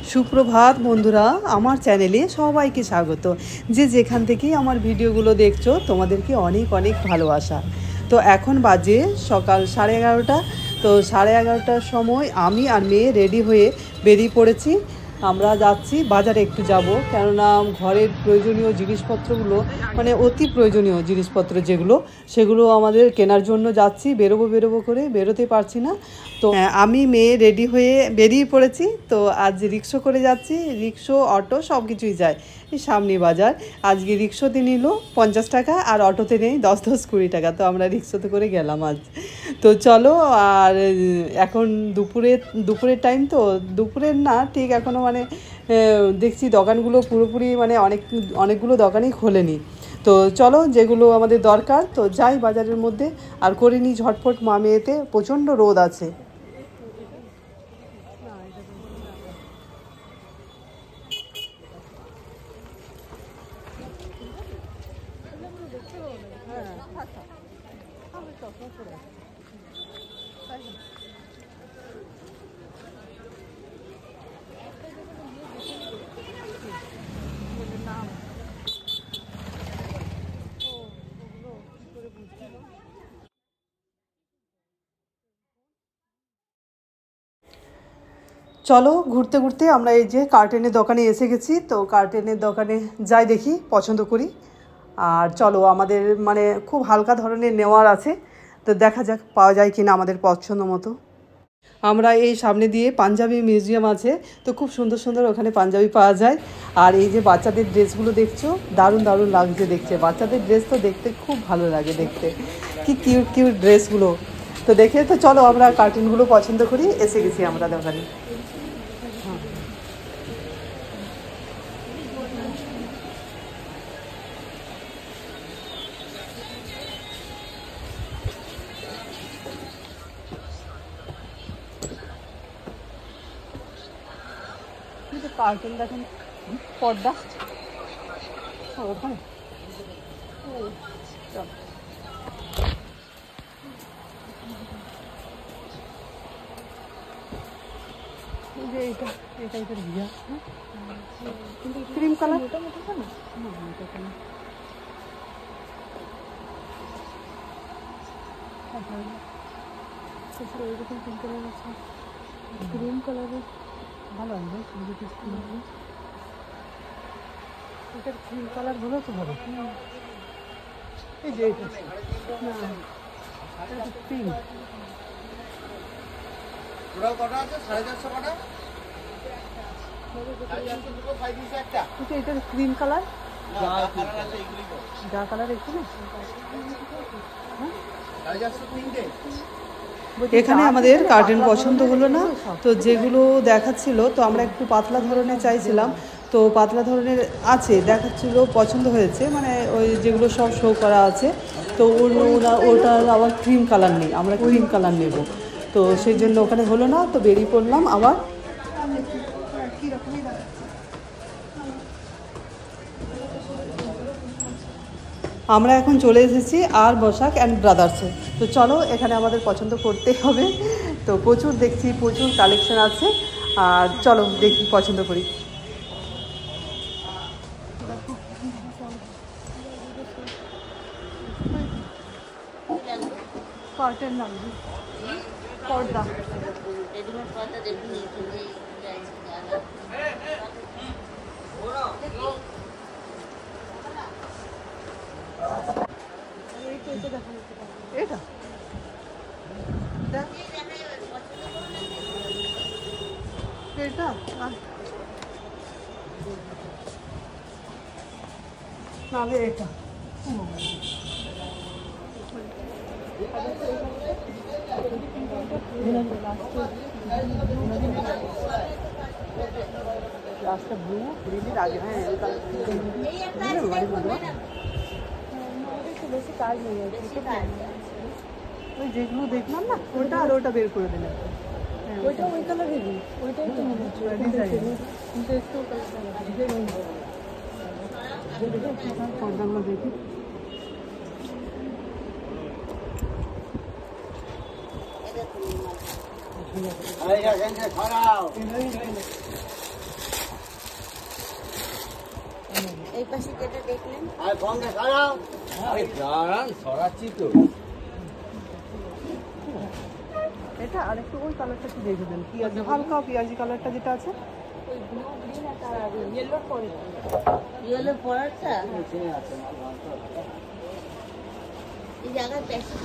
সুপ্রভাত বন্ধুরা, আমার চ্যানেলে সবাইকে স্বাগত। যে যেখান থেকেই আমার ভিডিওগুলো দেখছো তোমাদেরকে অনেক অনেক ভালোবাসা। তো এখন বাজে সকাল 11:30। তো 11:30টার সময় আমি আর মেয়ে রেডি হয়ে বেরিয়ে পড়েছি। আমরা যাচ্ছি বাজারে, একটু যাব, কেননা ঘরের প্রয়োজনীয় জিনিসপত্রগুলো মানে অতি প্রয়োজনীয় জিনিসপত্র যেগুলো সেগুলো আমাদের কেনার জন্য যাচ্ছি। বেরোবো করে বেরোতে পারছি না। তো আমি মেয়ে রেডি হয়ে বেরিয়ে পড়েছি। তো আজ রিক্সা করে যাচ্ছি, রিক্সা অটো সব কিছুই যায়। এই সামনে বাজার, আজকে রিক্সাতে নিল 50 টাকা আর অটোতে নেই 10-20 টাকা। তো আমরা রিক্সাতে করে গেলাম আজ। তো চলো, আর এখন দুপুরের টাইম, তো দুপুরের না ঠিক এখনও মানে দেখছি দোকানগুলো পুরোপুরি মানে অনেকগুলো দোকানই খোলেনি। তো চলো, যেগুলো আমাদের দরকার তো যাই বাজারের মধ্যে, আর করে নিই ঝটফট। মেয়েতে প্রচণ্ড রোদ আছে। চলো, ঘুরতে ঘুরতে আমরা এই যে কার্টেনের দোকানে এসে গেছি। তো কার্টেনের দোকানে যাই, দেখি পছন্দ করি। আর চলো, আমাদের মানে খুব হালকা ধরনের নেওয়ার আছে, তো দেখা যাক পাওয়া যায় কিনা আমাদের পছন্দ মতো। আমরা এই সামনে দিয়ে পাঞ্জাবি মিউজিয়াম আছে, তো খুব সুন্দর সুন্দর ওখানে পাঞ্জাবি পাওয়া যায়। আর এই যে বাচ্চাদের ড্রেসগুলো দেখছো, দারুণ দারুণ লাগছে দেখছে। বাচ্চাদের ড্রেস তো দেখতে খুব ভালো লাগে, দেখতে কি কিউট কিউট ড্রেসগুলো। তো দেখে তো চলো, আমরা কার্টুনগুলো পছন্দ করি, এসে গেছি আমরা দোকানে। কার্টুন দেখেন, পর্দা ওখানে। ক্রিম কালার, ক্রিম কালারের ভালো হবে। এটার ক্রিম কালার হলো তো ভালো। এই যে এটা ক্রিম, এটার ক্রিম কালার, যা কালার এখানে। এখানে আমাদের কার্টেন পছন্দ হলো না, তো যেগুলো দেখাচ্ছিল, তো আমরা একটু পাতলা ধরনের চাইছিলাম। তো পাতলা ধরনের আছে দেখাচ্ছিল, পছন্দ হয়েছে, মানে ওই যেগুলো সব শো করা আছে। তো ওটার আবার ক্রিম কালার নেই, আমরা ক্রিম কালার নেব। তো সেই জন্য ওখানে হলো না, তো বেরিয়ে পড়লাম আবার। আমরা এখন চলে এসেছি আর বসাক অ্যান্ড ব্রাদার্সে। তো চলো, এখানে আমাদের পছন্দ করতে হবে। তো প্রচুর দেখছি, প্রচুর কালেকশন আছে। আর চলো দেখি, পছন্দ করি। কর্টের নাম পর্দা, এটা এটা নাহলে এটা। লাস্টটা ব্লু রিলির আগে, হ্যাঁ বেশি কাজ নেই। ওই যেগুলো দেখলাম না, ওটা আর ওটা বের করে দিলাম। ওইটা ওই কালারেরই, ওইটাই তো মনে হচ্ছে কিন্তু একটু পর্দাগুলো দেখি। এই পাশে যেটা দেখলেন এটা আর একটু ওই কালারটা একটু দেখে দেন, পেঁয়াজি হালকা পেঁয়াজি কালারটা যেটা আছে। ইয়েলো পরাটা এই জায়গায় প্যাকেট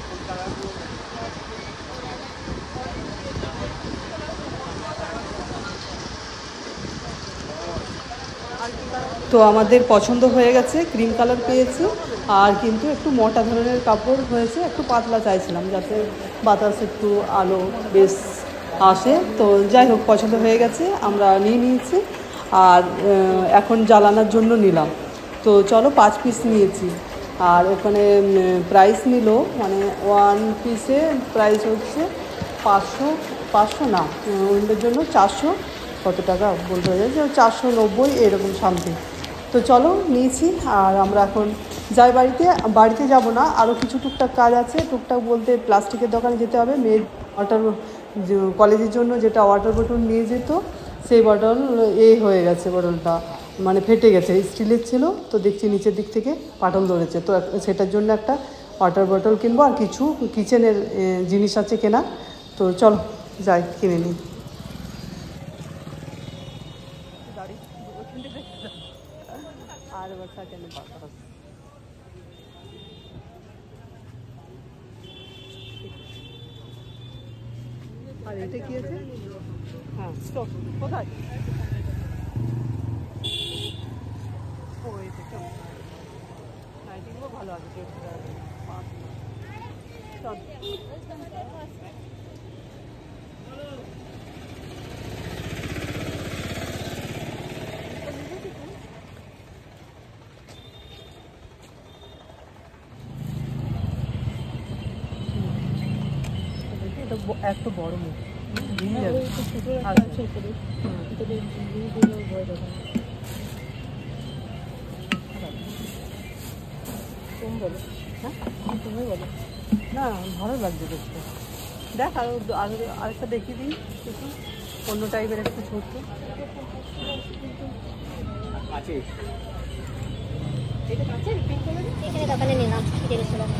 তো আমাদের পছন্দ হয়ে গেছে, ক্রিম কালার পেয়েছি। আর কিন্তু একটু মোটা ধরনের কাপড় হয়েছে, একটু পাতলা চাইছিলাম যাতে বাতাস একটু আলো বেশ আসে। তো যাই হোক পছন্দ হয়ে গেছে, আমরা নিয়ে নিয়েছি। আর এখন জ্বালানোর জন্য নিলাম। তো চলো 5 পিস নিয়েছি। আর ওখানে প্রাইস নিল, মানে 1 পিসে প্রাইস হচ্ছে 500 না, ওইটার জন্য 400 কত টাকা বলতে হয়ে যায়, 490 এরকম সামথিং। তো চলো নিয়েছি। আর আমরা এখন যাই বাড়িতে যাব না, আরও কিছু টুকটাক কাজ আছে। টুকটাক বলতে প্লাস্টিকের দোকানে যেতে হবে, মেয়ের কলেজের জন্য যেটা ওয়াটার বোতল নিয়ে যেত, সেই বটল হয়ে গেছে, বটলটা মানে ফেটে গেছে, স্টিলের ছিল। তো দেখছি নিচের দিক থেকে পাটল ধরেছে। তো সেটার জন্য একটা ওয়াটার বোতল কিনবো, আর কিছু কিচেনের জিনিস আছে কেনা। তো চলো যাই কিনে নিই। আর আর এটা কি আছে? হ্যাঁ স্টক কোথায়? ও এটা লাইটিংও ভালো আছে। চল এটা এত বড় মুখ না, ভালো লাগছে দেখতে। দেখ আরেকটা দেখিয়ে দিই, কিছু অন্য টাইপের একটু ছোট আছে। এখানে দোকানে নিলাম 150 টাকা।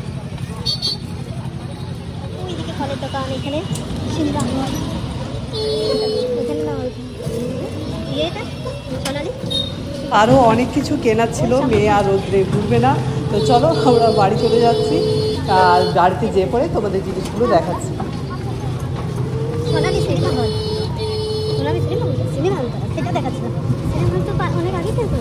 ওইদিকে ফলের দোকান, এখানে সিমলা এখানে না এটা সোনালি। আরও অনেক কিছু কেনার ছিল, মেয়ে আর রোদ্রে ঘুরবে না। তো চলো আমরা বাড়ি চলে যাচ্ছি। আর গাড়িতে যেয়ে পরে তোমাদের জিনিসগুলো দেখাচ্ছি। সোনালি সিনেমা হল, সোনালি সিনেমা হল সেটা দেখাচ্ছি না। সিনেমা হল তো অনেক আগে থেকে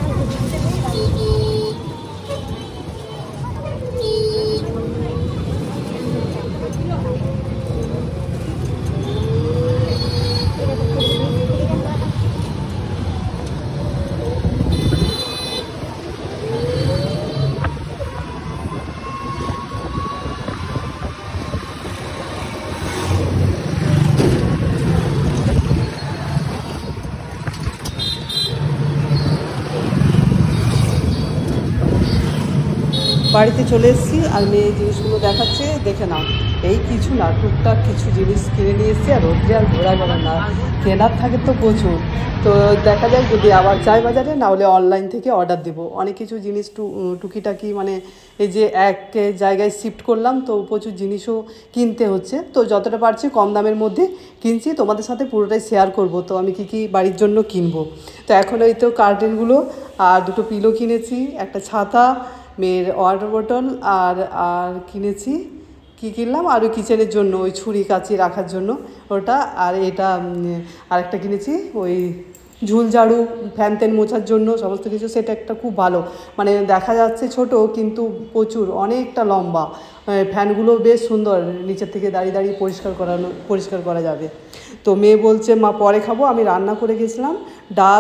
বাড়িতে চলে এসেছি। আর মেয়ে জিনিসগুলো দেখাচ্ছে, দেখে নাও। এই কিছু না, টুকটাক কিছু জিনিস কিনে নিয়ে এসেছি। আর রোদ্রে আর ঘোরা যাবে না, কেনার থাকে তো প্রচুর। তো দেখা যায় যদি আবার যাই বাজারে, না হলে অনলাইন থেকে অর্ডার দেবো। অনেক কিছু জিনিস টুকিটাকি, মানে এই যে এক জায়গায় শিফট করলাম, তো প্রচুর জিনিসও কিনতে হচ্ছে। তো যতটা পারছি কম দামের মধ্যে কিনছি, তোমাদের সাথে পুরোটাই শেয়ার করব। তো আমি কী বাড়ির জন্য কিনবো। তো এখন ওই তো কার্টেনগুলো, আর দুটো পিলো কিনেছি, একটা ছাতা, মেয়ের ওয়াটার বোতল, আর কিনেছি কী কিনলাম, আর ওই কিচেনের জন্য ওই ছুরি কাঁচি রাখার জন্য ওটা। আর এটা আরেকটা কিনেছি, ওই ঝুল ঝাড়ু, ফ্যান ট্যান মোছার জন্য সমস্ত কিছু। সেটা একটা খুব ভালো, মানে দেখা যাচ্ছে ছোট কিন্তু প্রচুর অনেকটা লম্বা। ফ্যানগুলো বেশ সুন্দর, নিচের থেকে দাঁড়িয়ে দাঁড়িয়ে পরিষ্কার করা যাবে। তো মেয়ে বলছে মা পরে খাবো। আমি রান্না করে গেছিলাম ডাল,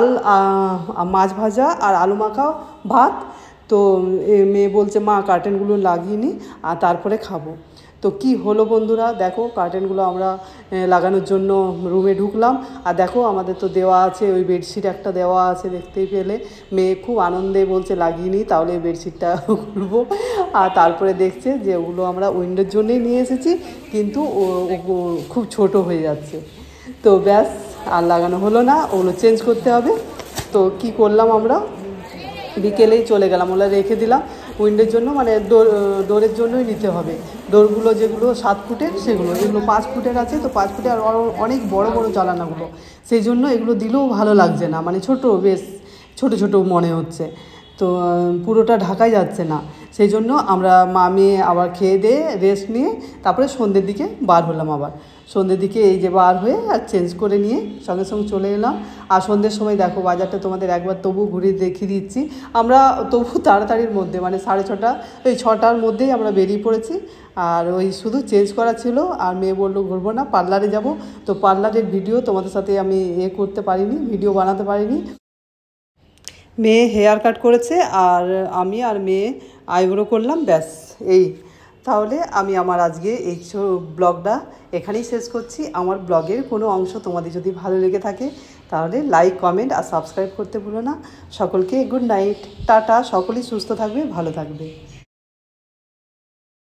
মাছ ভাজা আর আলু মাখা ভাত। তো মেয়ে বলছে মা কার্টেনগুলো লাগিয়ে নি আর তারপরে খাবো। তো কি হলো বন্ধুরা, দেখো কার্টেনগুলো আমরা লাগানোর জন্য রুমে ঢুকলাম। আর দেখো আমাদের তো দেওয়া আছে, ওই বেডশিট একটা দেওয়া আছে, দেখতেই পেলে। মেয়ে খুব আনন্দে বলছে লাগিয়ে নিই, তাহলে বেডশিটটা খুলবো। আর তারপরে দেখছে যে ওগুলো আমরা উইন্ডোর জন্যই নিয়ে এসেছি, কিন্তু খুব ছোট হয়ে যাচ্ছে। তো ব্যাস আর লাগানো হলো না, ওগুলো চেঞ্জ করতে হবে। তো কি করলাম আমরা, বিকেলেই চলে গেলাম, ওলা রেখে দিলাম উইন্ডোর জন্য, মানে ডোরের জন্যই নিতে হবে। ডোরগুলো যেগুলো 7 ফুটের সেগুলো, যেগুলো 5 ফুটের আছে, তো 5 ফুটের আর অনেক বড় বড় জানালাগুলো, সেই জন্য এগুলো দিলেও ভালো লাগছে না, মানে ছোট, বেশ ছোট ছোট মনে হচ্ছে, তো পুরোটা ঢাকাই যাচ্ছে না। সেই জন্য আমরা মা মেয়ে আবার খেয়ে দিয়ে রেস্ট নিয়ে তারপরে সন্ধ্যের দিকে বার হলাম। আবার সন্ধ্যের দিকে এই যে বার হয়ে আর চেঞ্জ করে নিয়ে সঙ্গে সঙ্গে চলে এলাম। আর সন্ধ্যের সময় দেখো বাজারটা তোমাদের একবার তবু ঘুরে দেখিয়ে দিচ্ছি। আমরা তবু তাড়াতাড়ির মধ্যে, মানে 6:30 ওই 6টার মধ্যেই আমরা বেরিয়ে পড়েছি। আর ওই শুধু চেঞ্জ করা ছিল, আর মেয়ে বললো ঘুরবো না, পার্লারে যাব। তো পার্লারের ভিডিও তোমাদের সাথে আমি করতে পারিনি, ভিডিও বানাতে পারিনি। মেয়ে হেয়ার কাট করেছে আর আমি আর মেয়ে আইব্রো করলাম, ব্যাস এই। তাহলে আমি আমার আজকে এই ব্লগটা এখানেই শেষ করছি। আমার ব্লগের কোনো অংশ তোমাদের যদি ভালো লেগে থাকে তাহলে লাইক, কমেন্ট আর সাবস্ক্রাইব করতে ভুলো না। সকলকে গুড নাইট, টাটা। সকলেই সুস্থ থাকবে, ভালো থাকবে।